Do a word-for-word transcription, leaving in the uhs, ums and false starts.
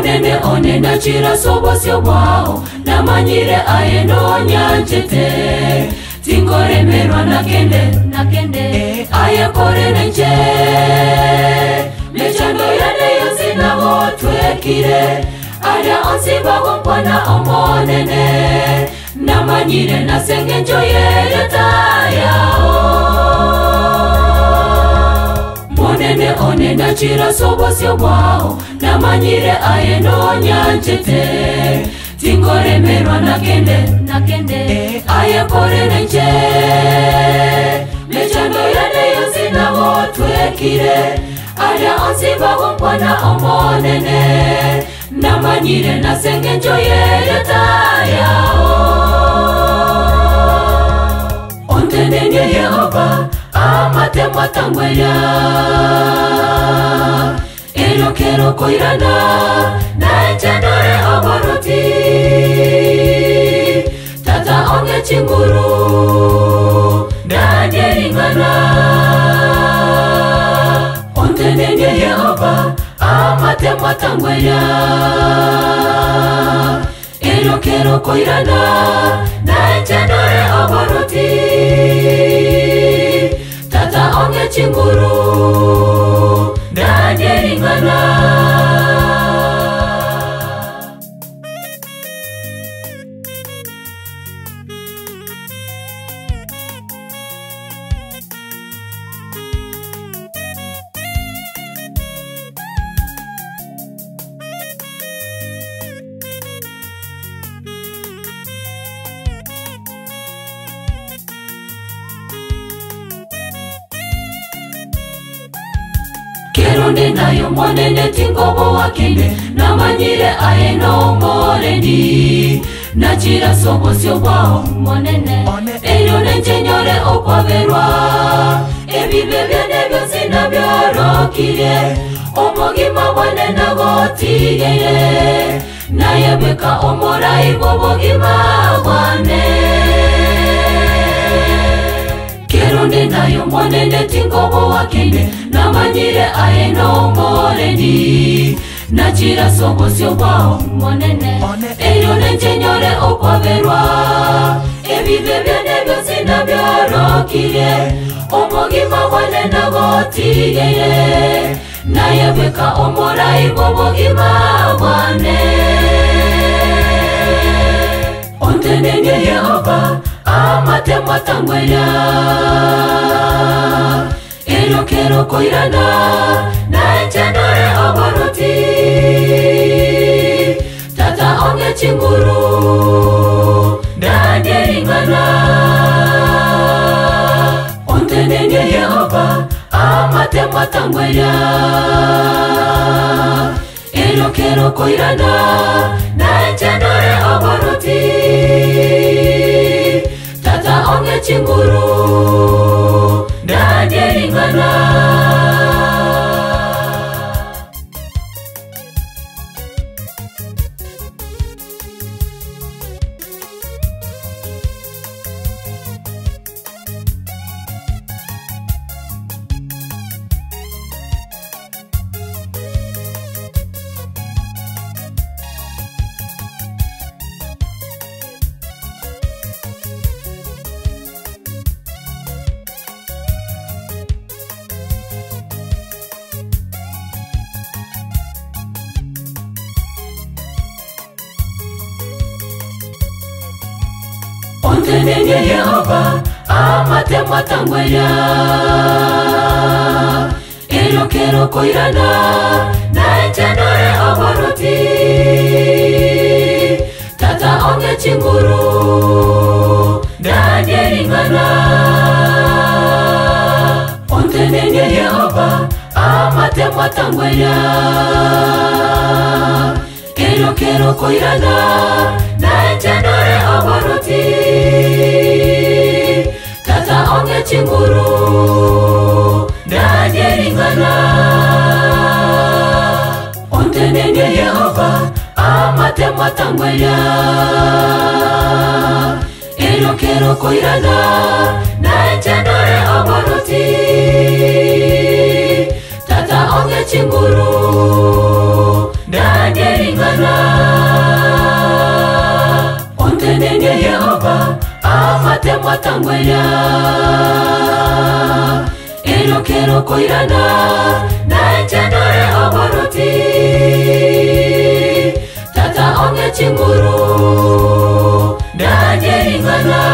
Monene onena chira sobo sio wao na manyire aeno nyanchete tingore merwa na kende na kende aye kore nenje mechando yane yosina wotwe kire ada onsiba wompona omonene na manyire na sengenjo yere tayao Monene onena chira sobo sio wao na manyire aeno nyanchete tingore merwa na kende na kende aye kore nenje mechando yane yosina wotwe kire ada onsiba wompona omonene na manyire na sengenjo yere tayao Ontenenye Yehova amate mwatangweya Ero kero koirana na enchanore oboroti Tata onge chinguru na jeringana Ontenenye Yehova amate mwatangweya Ero kero koirana na enchanore oboroti Tata onge chinguru na jeringana Keronde nayo monene tingobo wakende na manyire aeno moreni na chira sobo sio wao monene Eyo nenchenyore okwaverwa ebibe byane byose na byorokire omogima wane na gotigere na yebeka omorai bobogima wane Keronde nayo monene tingobo wakende na manyire aeno moreni na chira sobo sio wao monene Eyo nenchenyore okwaverwa ebibe byane byose na byorokire omogima wane na gotigere na yebeka omorai bobogima wane Ontenenye Yehova amate mwatangweya Ero kero koirana na enchanore oboroti Tata onge chinguru na jeringana Ontenenye Yehova amate mwatangweya Ero kero koirana na enchanore oboroti Tata onge chinguru na jeringana Ontenenye Yehova amate mwatangweya Ero kero koirana na enchanore oboroti Tata onge chinguru na jeringana Ontenenye Yehova amate mwatangweya Ero kero koirana na enchanore oboroti Tata onge chinguru na jeringana Ontenenye Yehova amate mwatangweya Ero kero koirana na enchanore oboroti Tata onge chinguru na ndajeringana ontenene Yehova amate mwatangwenya ero kero koirana na enchenore oboroti tata onge chinguru ndajeringana